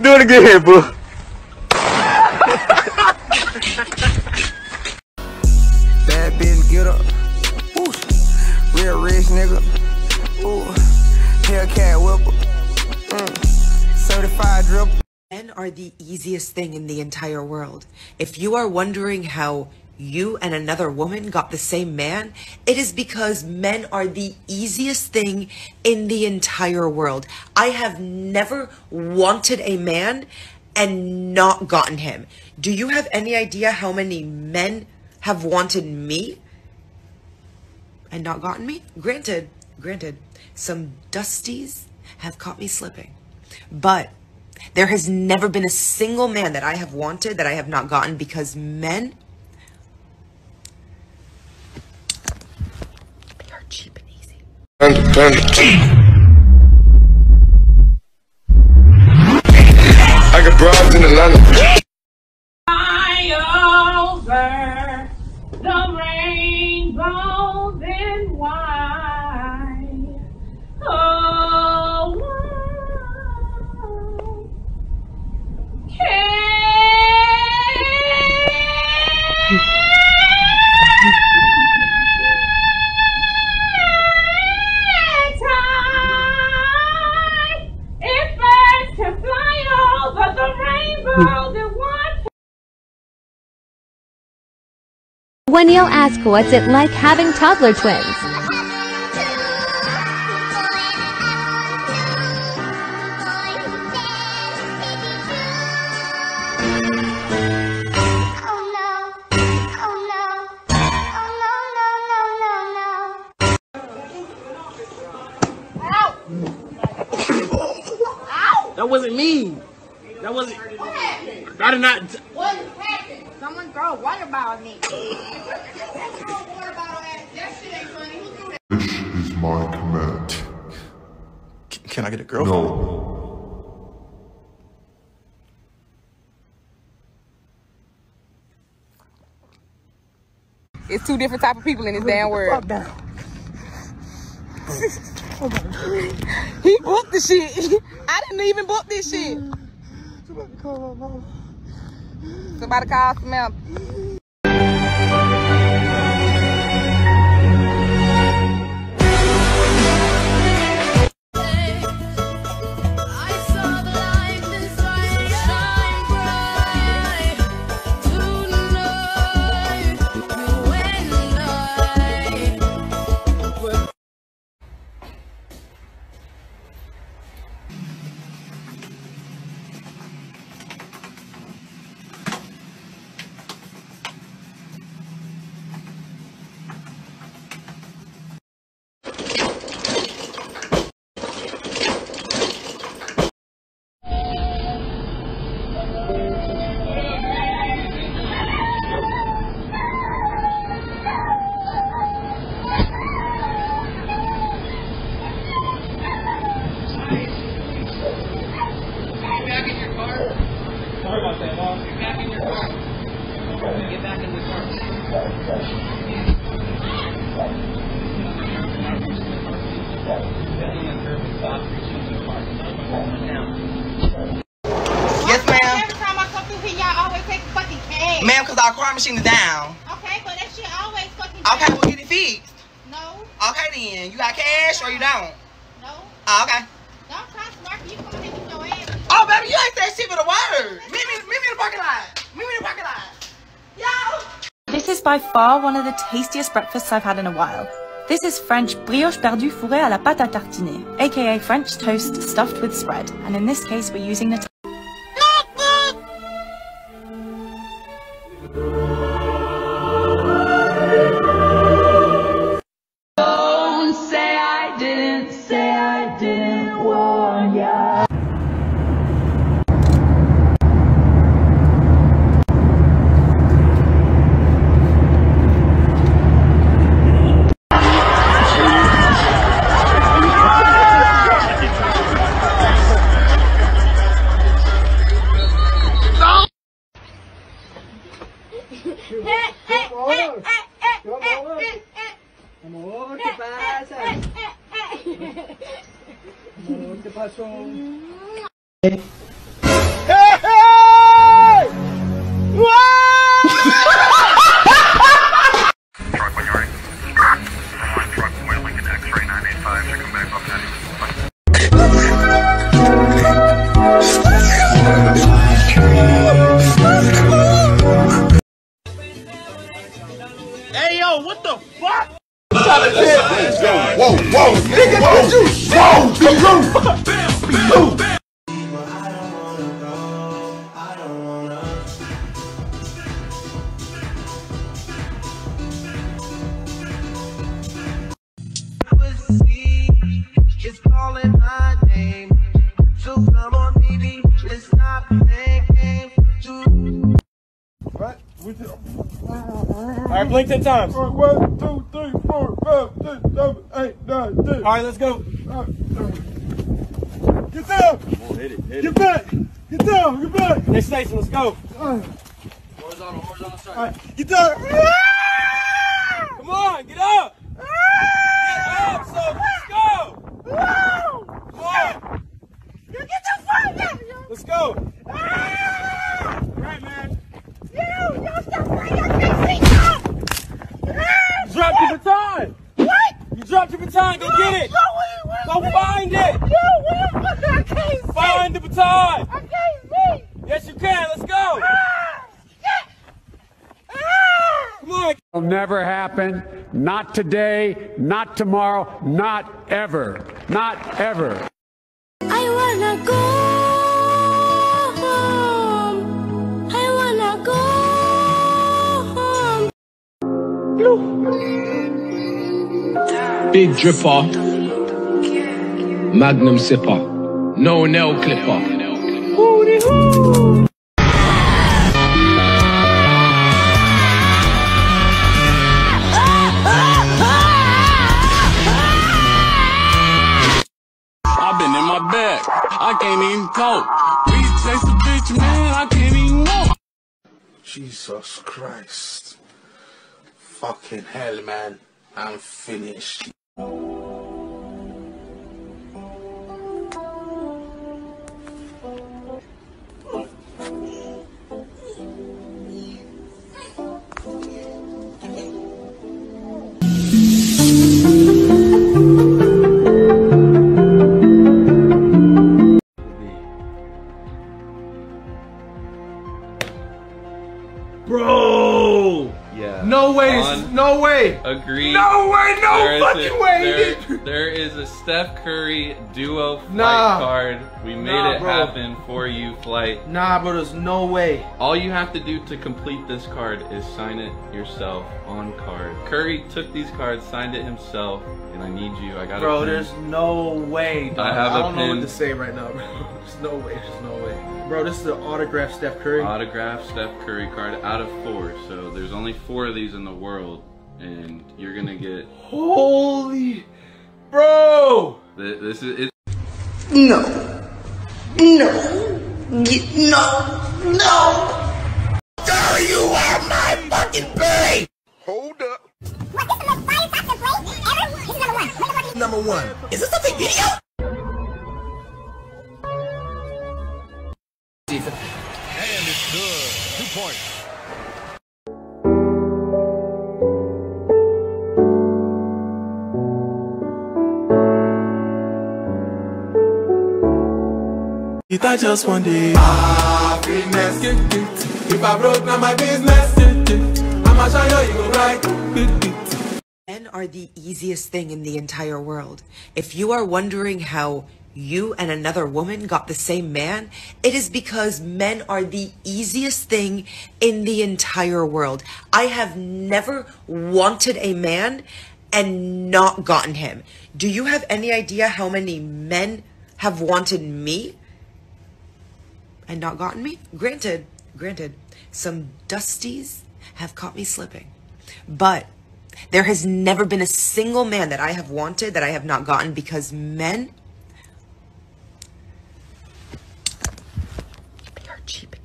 Do it again, boo. Bad bitch, get up. Ooh, real rich nigga. Ooh, Hellcat whipper. Certified drip. Men are the easiest thing in the entire world. If you are wondering how you and another woman got the same man, it is because men are the easiest thing in the entire world. I have never wanted a man and not gotten him. Do you have any idea how many men have wanted me and not gotten me? Granted, some dusties have caught me slipping, but there has never been a single man that I have wanted that I have not gotten, because men, they are cheap and easy. I got broads in Atlanta. Fly over the rainbows in white. Oh, When you ask what's it like having toddler twins. That wasn't me. That wasn't. I did not. what happened? Someone throw a water bottle at me. That shit ain't funny. Who threw that? This is my command. Can I get a girlfriend? No. It's two different type of people in this damn world. He booked the shit. I didn't even book this shit. Somebody call Samantha. Yes, ma'am. Every time I come through here, y'all always take fucking cash. Ma'am, because our car machine is down. Okay, but that shit always fucking Okay, down. we'll get it fixed. No, Okay, then. You got cash or you don't? no. Oh, okay. Don't try to snark you come in with your ass. Oh, baby, you ain't that shit with a word. Meet me in the parking lot. Meet me in the parking lot. Yo! This is by far one of the tastiest breakfasts I've had in a while. This is French brioche perdue fourrée à la pâte à tartiner, aka French toast stuffed with spread, and in this case we're using Nutella. Don't say I didn't warn ya. Amor, ¿qué pasa? Amor, ¿qué pasó? other shit. Whoa, whoa, nigga, what you? Whoa, be loose. It's calling my name. So come on, baby, let's stop playing games. Right? Alright, blink 10 times. 1, 2, 3, 4, 5, 6, 7, 8, 9, 10. Alright, let's go. Get down! Get back! Get down! Get back! Next station, let's go. Horizontal strike. Alright, get down! Come on, get up! Get up, so let's go! Come on! You get your phone out! Let's go! Right, man. You stop playing your face! You dropped your baton! What? You dropped your baton, go get it! Go find it! I can't see! Find the baton! I can't see! Yes, you can, let's go! Come on! It'll never happen. Not today, not tomorrow, not ever. Not ever. I wanna go home. I wanna go home. Big dripper, magnum sipper, no nail clipper. I've been in my bag, I can't even talk. We chase the bitch, man, I can't even walk. Jesus Christ. Fucking hell, man. I'm finished. Bro! Yeah. No way, no way! Agreed. No way, no fucking way! There is a Steph Curry duo flight Nah. card. We made it bro. happen for you, flight. Nah, bro, there's no way. All you have to do to complete this card is sign it yourself on card. Curry took these cards, signed it himself, and I need you. I got Bro, a pin. there's no way, dog. I have a don't know pin. what to say right now, bro. There's no way, there's no way. Bro, this is the autographed Steph Curry. Autographed Steph Curry card out of 4. So there's only 4 of these in the world, and you're gonna get. Holy, bro! This is it. No. No. No. Girl, you are my fucking babe! Hold up. What, this is the most fire toxic play ever? This is number 1. Number 1. Is this a big video? And it's good. 2 points. If I just one day happiness. If I broke, now my business. I'ma show you go right. Men are the easiest thing in the entire world. If you are wondering how you and another woman got the same man, it is because men are the easiest thing in the entire world. I have never wanted a man and not gotten him. Do you have any idea how many men have wanted me and not gotten me? Granted, some dusties have caught me slipping, but there has never been a single man that I have wanted that I have not gotten, because men, they are cheap